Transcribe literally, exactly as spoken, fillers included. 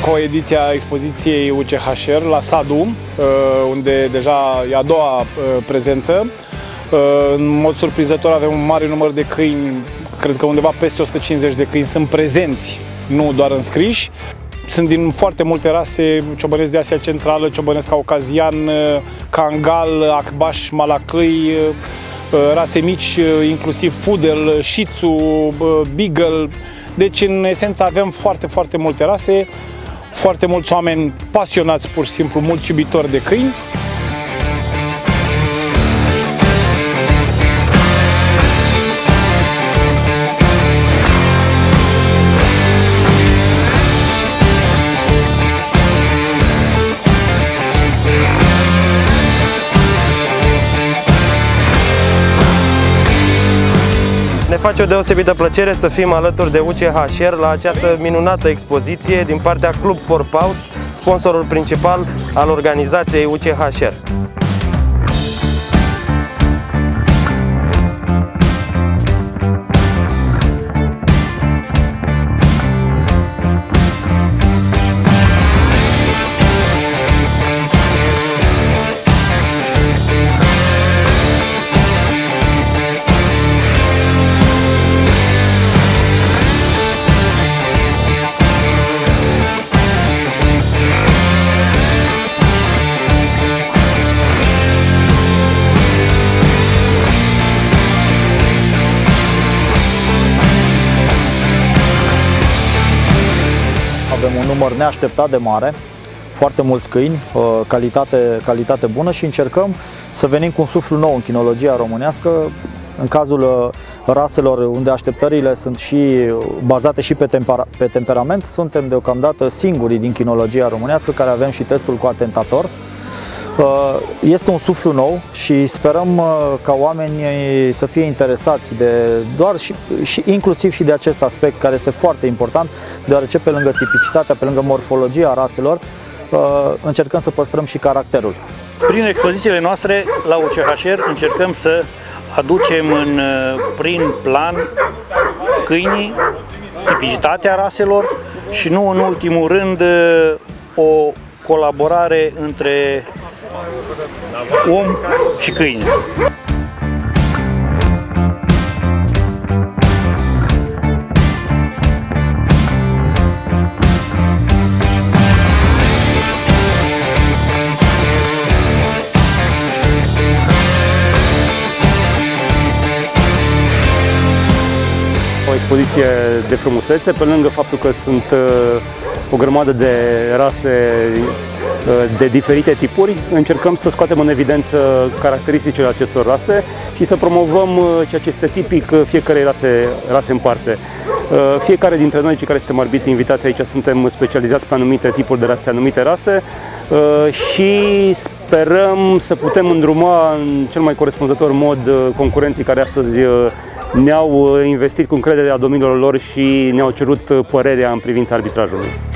încă o ediție a expoziției U C H R la Sadu, unde deja e a doua prezență. În mod surprinzător avem un mare număr de câini, cred că undeva peste o sută cincizeci de câini sunt prezenți, nu doar înscriși. Sunt din foarte multe rase, ciobănesc de Asia Centrală, ciobănesc caucazian, kangal, akbaș, malaclâi, rase mici, inclusiv pudel, shih tzu, beagle. Deci, în esență, avem foarte, foarte multe rase, foarte mulți oameni pasionați, pur și simplu, mulți iubitori de câini. Ne face o deosebită plăcere să fim alături de U C H R la această minunată expoziție din partea Club for Paws, sponsorul principal al organizației U C H R. Avem un număr neașteptat de mare, foarte mulți câini, calitate, calitate bună și încercăm să venim cu un suflu nou în chinologia românească. În cazul raselor unde așteptările sunt și bazate și pe, tempera, pe temperament, suntem deocamdată singurii din chinologia românească care avem și testul cu atentator. Este un suflu nou și sperăm ca oamenii să fie interesați de doar și, și inclusiv și de acest aspect care este foarte important, deoarece pe lângă tipicitatea, pe lângă morfologia raselor, încercăm să păstrăm și caracterul. Prin expozițiile noastre la U C H R încercăm să aducem în prim plan câinii, tipicitatea raselor și nu în ultimul rând o colaborare între om și câine. O expoziție de frumusețe, pe lângă faptul că sunt o grămadă de rase de diferite tipuri, încercăm să scoatem în evidență caracteristicile acestor rase și să promovăm ceea ce este tipic fiecarei rase, rase în parte. Fiecare dintre noi, cei care suntem arbitri invitați aici, suntem specializați pe anumite tipuri de rase, anumite rase și sperăm să putem îndruma în cel mai corespunzător mod concurenții care astăzi ne-au investit cu încredere a domnilor lor și ne-au cerut părerea în privința arbitrajului.